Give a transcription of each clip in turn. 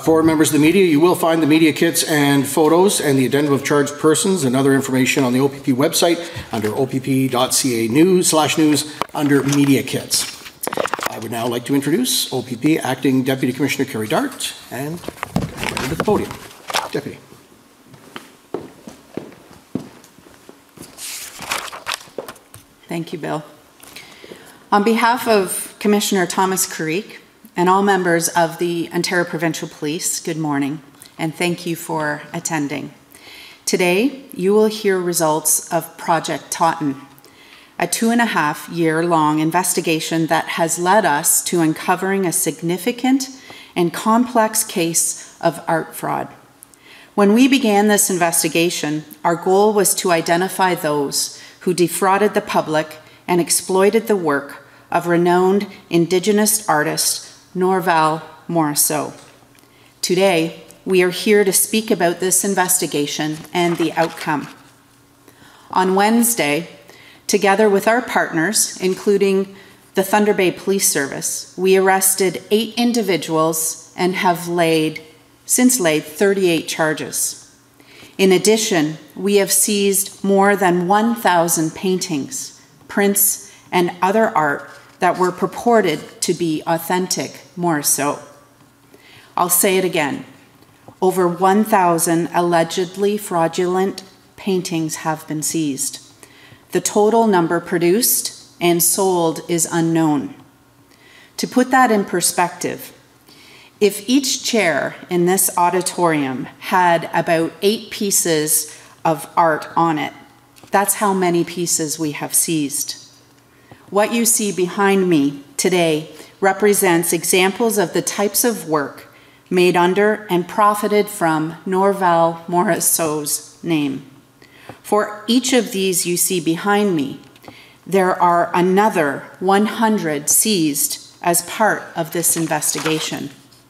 For members of the media, you will find the media kits and photos and the addendum of charged persons and other information on the OPP website under opp.ca/news under media kits. I would now like to introduce OPP Acting Deputy Commissioner Kerry Dart and right to the podium. Deputy. Thank you, Bill. On behalf of Commissioner Thomas Carrique and all members of the Ontario Provincial Police, good morning, and thank you for attending. Today, you will hear results of Project Totten, a 2.5-year-long investigation that has led us to uncovering a significant and complex case of art fraud. When we began this investigation, our goal was to identify those who defrauded the public and exploited the work of renowned Indigenous artist Norval Morrisseau. Today, we are here to speak about this investigation and the outcome. On Wednesday, together with our partners, including the Thunder Bay Police Service, we arrested 8 individuals and have since laid 38 charges. In addition, we have seized more than 1,000 paintings, prints, and other art that were purported to be authentic Morrisseau. I'll say it again. Over 1,000 allegedly fraudulent paintings have been seized. The total number produced and sold is unknown. To put that in perspective, if each chair in this auditorium had about 8 pieces of art on it, that's how many pieces we have seized. What you see behind me today represents examples of the types of work made under and profited from Norval Morrisseau's name. For each of these you see behind me, there are another 100 seized as part of this investigation.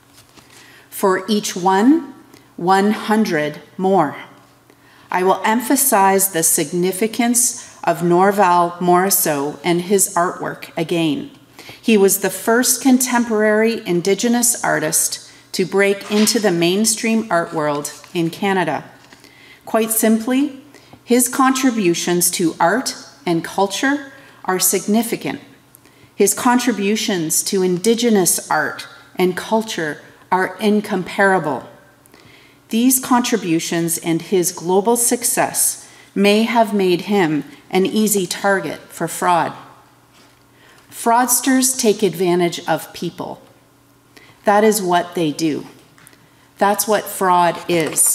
For each one, 100 more. I will emphasize the significance of Norval Morrisseau and his artwork again. He was the first contemporary Indigenous artist to break into the mainstream art world in Canada. Quite simply, his contributions to art and culture are significant. His contributions to Indigenous art and culture are incomparable. These contributions and his global success may have made him an easy target for fraud. Fraudsters take advantage of people. That is what they do. That's what fraud is.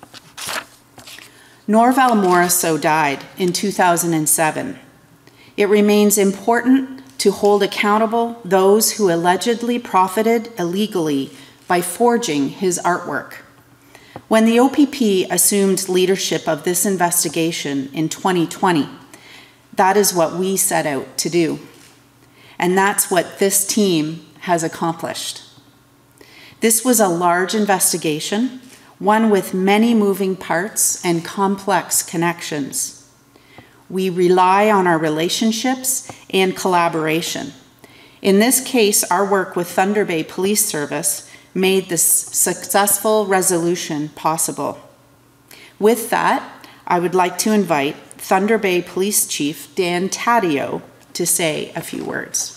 Norval Morrisseau died in 2007. It remains important to hold accountable those who allegedly profited illegally by forging his artwork. When the OPP assumed leadership of this investigation in 2020, that is what we set out to do. And that's what this team has accomplished. This was a large investigation, one with many moving parts and complex connections. We rely on our relationships and collaboration. In this case, our work with Thunder Bay Police Service made this successful resolution possible. With that, I would like to invite Thunder Bay Police Chief Dan Taddeo to say a few words.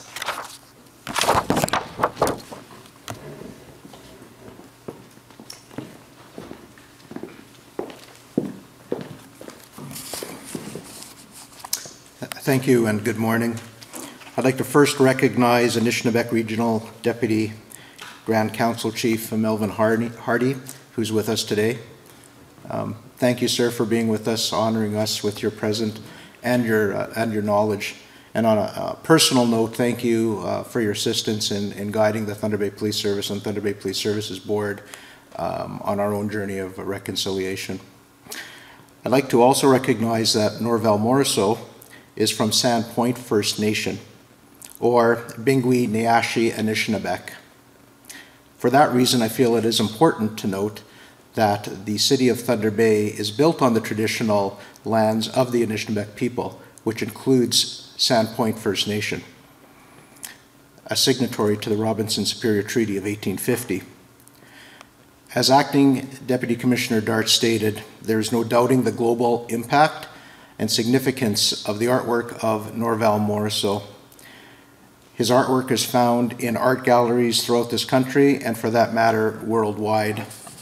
Thank you and good morning. I'd like to first recognize Anishinaabeg Regional Deputy Grand Council Chief Melvin Hardy, who's with us today. Thank you, sir, for being with us, honoring us with your presence and your knowledge. And on a personal note, thank you for your assistance in guiding the Thunder Bay Police Service and Thunder Bay Police Services Board on our own journey of reconciliation. I'd like to also recognize that Norval Morrisseau is from Sandpoint First Nation, or Bingwi Neashi Anishinaabeg. For that reason, I feel it is important to note that the city of Thunder Bay is built on the traditional lands of the Anishinaabeg people, which includes Sandpoint First Nation, a signatory to the Robinson Superior Treaty of 1850. As Acting Deputy Commissioner Dart stated, there is no doubting the global impact and significance of the artwork of Norval Morrisseau. His artwork is found in art galleries throughout this country and, for that matter, worldwide.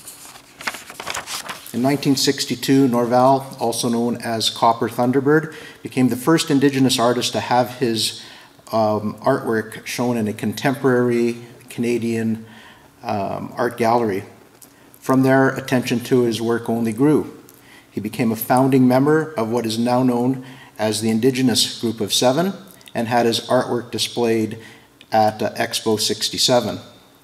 In 1962, Norval, also known as Copper Thunderbird, became the first Indigenous artist to have his artwork shown in a contemporary Canadian art gallery. From there, attention to his work only grew. He became a founding member of what is now known as the Indigenous Group of Seven and had his artwork displayed at Expo 67.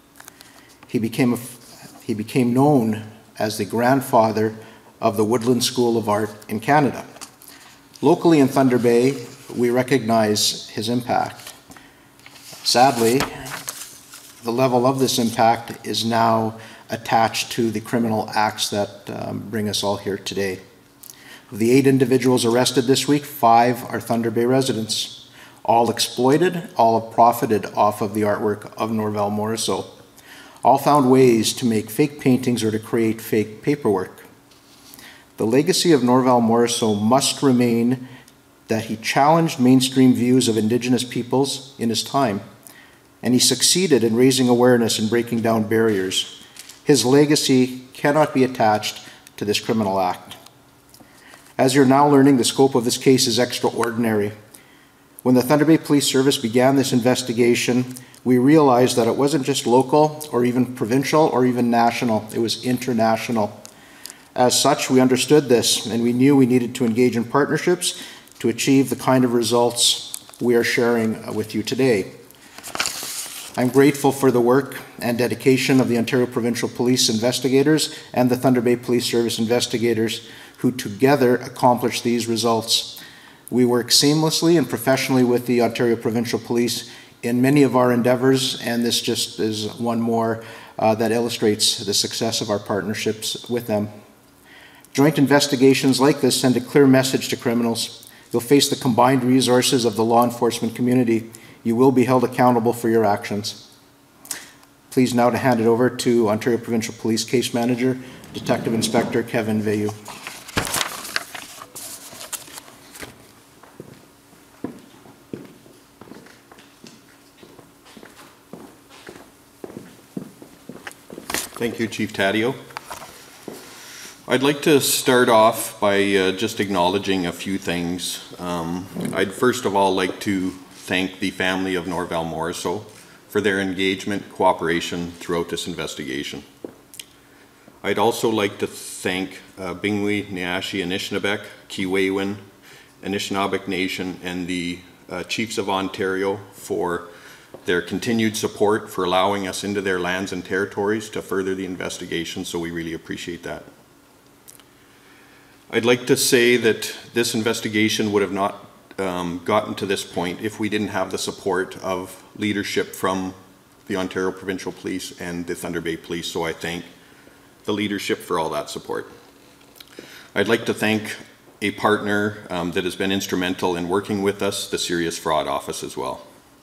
He became known as the grandfather of the Woodland School of Art in Canada. Locally in Thunder Bay, we recognize his impact. Sadly, the level of this impact is now attached to the criminal acts that bring us all here today. Of the 8 individuals arrested this week, 5 are Thunder Bay residents. All exploited, all have profited off of the artwork of Norval Morrisseau. All found ways to make fake paintings or to create fake paperwork. The legacy of Norval Morrisseau must remain that he challenged mainstream views of Indigenous peoples in his time, and he succeeded in raising awareness and breaking down barriers. His legacy cannot be attached to this criminal act. As you're now learning, the scope of this case is extraordinary. When the Thunder Bay Police Service began this investigation, we realized that it wasn't just local or even provincial or even national, it was international. As such, we understood this and we knew we needed to engage in partnerships to achieve the kind of results we are sharing with you today. I'm grateful for the work and dedication of the Ontario Provincial Police investigators and the Thunder Bay Police Service investigators who together accomplished these results. We work seamlessly and professionally with the Ontario Provincial Police in many of our endeavors, and this just is one more that illustrates the success of our partnerships with them. Joint investigations like this send a clear message to criminals. You'll face the combined resources of the law enforcement community. You will be held accountable for your actions. Pleased now to hand it over to Ontario Provincial Police Case Manager, Detective Inspector Kevin Veilleux. Thank you, Chief Taddeo. I'd like to start off by just acknowledging a few things. I'd first of all like to thank the family of Norval Morrisseau for their engagement, cooperation throughout this investigation. I'd also like to thank Bingwi, Niashi, Anishinaabeg, Kiwewin, Anishinaabeg Nation, and the Chiefs of Ontario for their continued support for allowing us into their lands and territories to further the investigation, so we really appreciate that. I'd like to say that this investigation would have not gotten to this point if we didn't have the support of leadership from the Ontario Provincial Police and the Thunder Bay Police, so I thank the leadership for all that support. I'd like to thank a partner that has been instrumental in working with us, the Serious Fraud Office as well.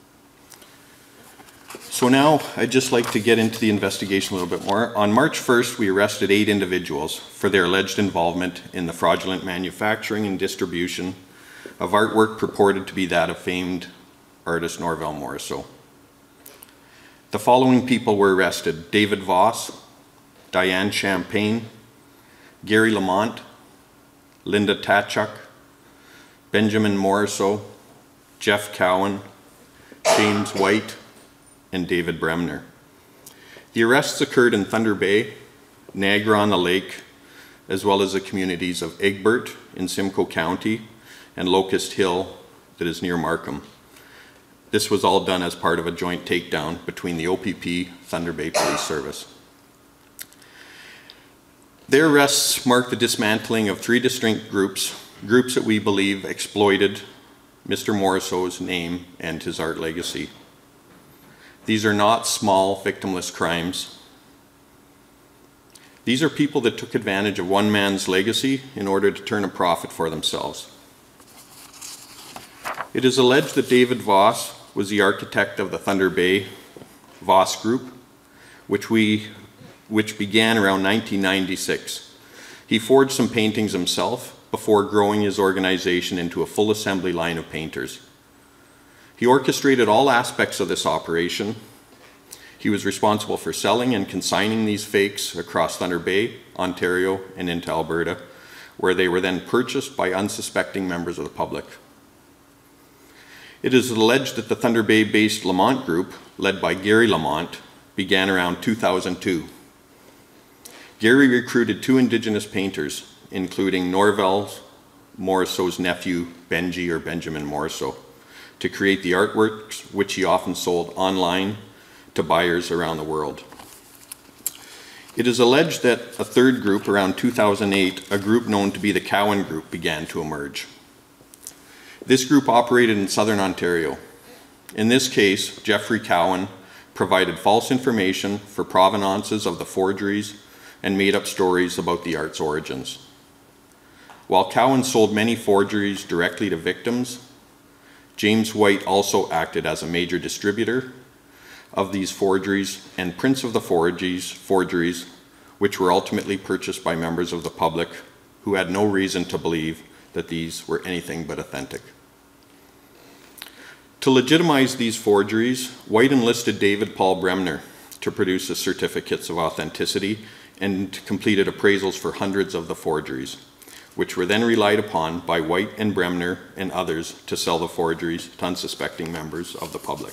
So now I'd just like to get into the investigation a little bit more. On March 1st, we arrested 8 individuals for their alleged involvement in the fraudulent manufacturing and distribution of artwork purported to be that of famed artist Norval Morrisseau. The following people were arrested: David Voss, Diane Champagne, Gary Lamont, Linda Tatchuk, Benjamin Morrisseau, Jeff Cowan, James White, and David Bremner. The arrests occurred in Thunder Bay, Niagara-on-the-Lake, as well as the communities of Egbert in Simcoe County and Locust Hill that is near Markham. This was all done as part of a joint takedown between the OPP Thunder Bay Police Service. Their arrests marked the dismantling of 3 distinct groups that we believe exploited Mr. Morrisseau's name and his art legacy. These are not small, victimless crimes. These are people that took advantage of one man's legacy in order to turn a profit for themselves. It is alleged that David Voss was the architect of the Thunder Bay Voss Group, which we which began around 1996. He forged some paintings himself before growing his organization into a full assembly line of painters. He orchestrated all aspects of this operation. He was responsible for selling and consigning these fakes across Thunder Bay, Ontario, and into Alberta, where they were then purchased by unsuspecting members of the public. It is alleged that the Thunder Bay-based Lamont Group, led by Gary Lamont, began around 2002. Gary recruited 2 Indigenous painters, including Norval Morrisseau's nephew, Benjamin Morrisseau, to create the artworks, which he often sold online to buyers around the world. It is alleged that a third group around 2008, a group known to be the Cowan Group, began to emerge. This group operated in southern Ontario. In this case, Jeffrey Cowan provided false information for provenances of the forgeries and made up stories about the art's origins. While Cowan sold many forgeries directly to victims, James White also acted as a major distributor of these forgeries and prints of the forgeries, which were ultimately purchased by members of the public who had no reason to believe that these were anything but authentic. To legitimize these forgeries, White enlisted David Paul Bremner to produce the certificates of authenticity and completed appraisals for hundreds of the forgeries, which were then relied upon by White and Bremner and others to sell the forgeries to unsuspecting members of the public.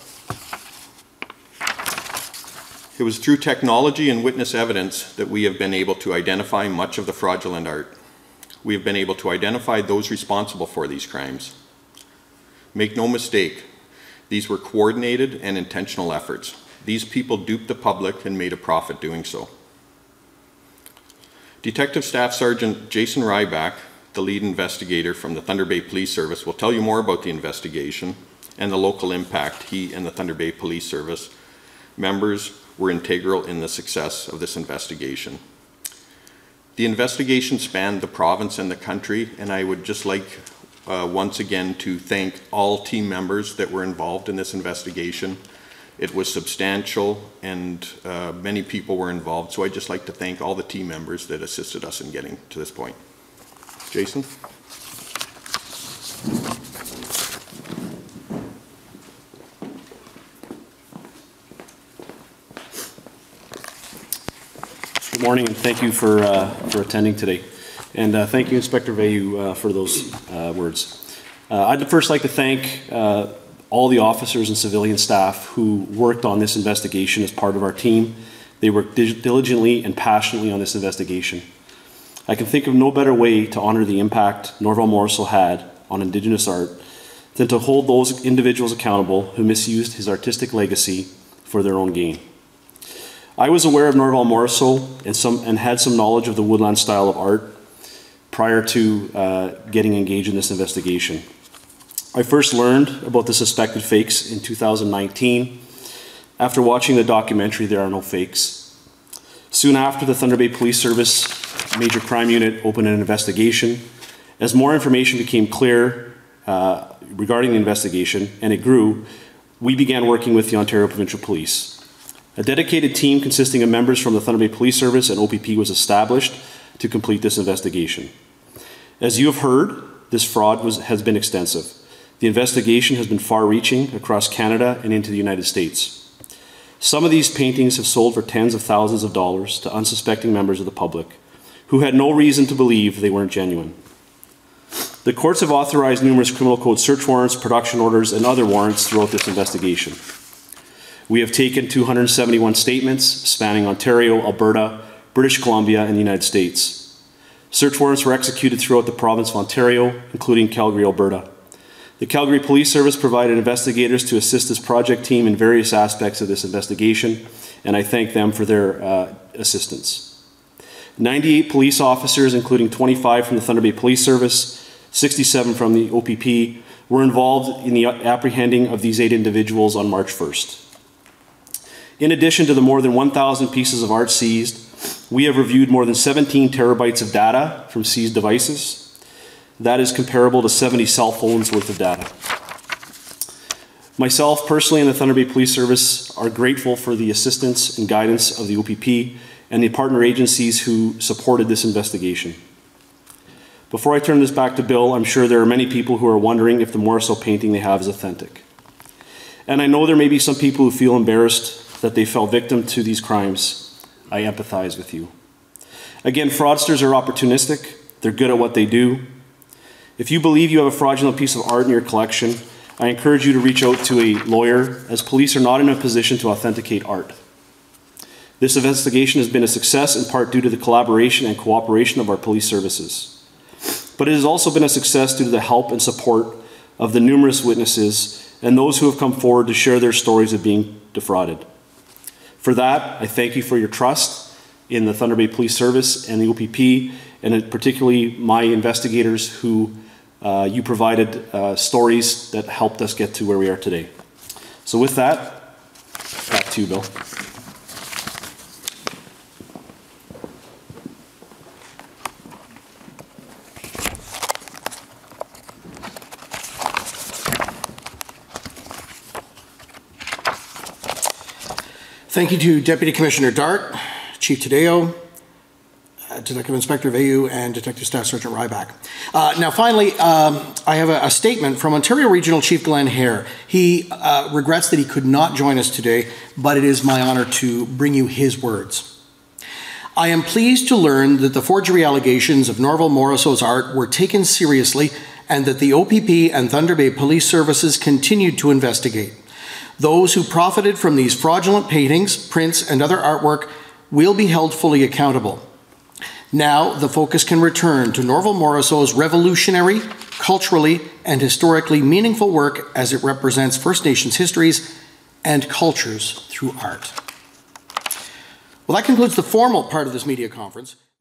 It was through technology and witness evidence that we have been able to identify much of the fraudulent art. We have been able to identify those responsible for these crimes. Make no mistake, these were coordinated and intentional efforts. These people duped the public and made a profit doing so. Detective Staff Sergeant Jason Ryback, the lead investigator from the Thunder Bay Police Service, will tell you more about the investigation and the local impact he and the Thunder Bay Police Service members were integral in the success of this investigation. The investigation spanned the province and the country, and I would just like once again to thank all team members that were involved in this investigation. It was substantial and many people were involved, so I'd just like to thank all the team members that assisted us in getting to this point. Jason? Good morning, and thank you for attending today. And thank you, Inspector Veyu, for those words. I'd first like to thank all the officers and civilian staff who worked on this investigation as part of our team. They worked diligently and passionately on this investigation. I can think of no better way to honor the impact Norval Morrisseau had on Indigenous art than to hold those individuals accountable who misused his artistic legacy for their own gain. I was aware of Norval Morrisseau and had some knowledge of the woodland style of art prior to getting engaged in this investigation. I first learned about the suspected fakes in 2019 after watching the documentary There Are No Fakes. Soon after, the Thunder Bay Police Service Major Crime Unit opened an investigation. As more information became clear regarding the investigation, and it grew, we began working with the Ontario Provincial Police. A dedicated team consisting of members from the Thunder Bay Police Service and OPP was established to complete this investigation. As you have heard, this fraud has been extensive. The investigation has been far-reaching across Canada and into the United States. Some of these paintings have sold for tens of thousands of dollars to unsuspecting members of the public who had no reason to believe they weren't genuine. The courts have authorized numerous criminal code search warrants, production orders, and other warrants throughout this investigation. We have taken 271 statements spanning Ontario, Alberta, British Columbia, and the United States. Search warrants were executed throughout the province of Ontario, including Calgary, Alberta. The Calgary Police Service provided investigators to assist this project team in various aspects of this investigation, and I thank them for their assistance. 98 police officers, including 25 from the Thunder Bay Police Service, 67 from the OPP, were involved in the apprehending of these 8 individuals on March 1st. In addition to the more than 1,000 pieces of art seized, we have reviewed more than 17 terabytes of data from seized devices. That is comparable to 70 cell phones worth of data. Myself, personally, and the Thunder Bay Police Service are grateful for the assistance and guidance of the OPP and the partner agencies who supported this investigation. Before I turn this back to Bill, I'm sure there are many people who are wondering if the Morrisseau painting they have is authentic. And I know there may be some people who feel embarrassed that they fell victim to these crimes. I empathize with you. Again, fraudsters are opportunistic. They're good at what they do. If you believe you have a fraudulent piece of art in your collection, I encourage you to reach out to a lawyer, as police are not in a position to authenticate art. This investigation has been a success in part due to the collaboration and cooperation of our police services. But it has also been a success due to the help and support of the numerous witnesses and those who have come forward to share their stories of being defrauded. For that, I thank you for your trust in the Thunder Bay Police Service and the OPP, and particularly my investigators who you provided stories that helped us get to where we are today. So with that, back to you, Bill. Thank you to Deputy Commissioner Dart, Chief Tadeo, Detective Inspector Veyu, and Detective Staff Sergeant Ryback. Now finally, I have a statement from Ontario Regional Chief Glenn Hare. He regrets that he could not join us today, but it is my honor to bring you his words. I am pleased to learn that the forgery allegations of Norval Morrisseau's art were taken seriously and that the OPP and Thunder Bay Police Services continued to investigate. Those who profited from these fraudulent paintings, prints, and other artwork will be held fully accountable. Now, the focus can return to Norval Morrisseau's revolutionary, culturally, and historically meaningful work as it represents First Nations histories and cultures through art. Well, that concludes the formal part of this media conference.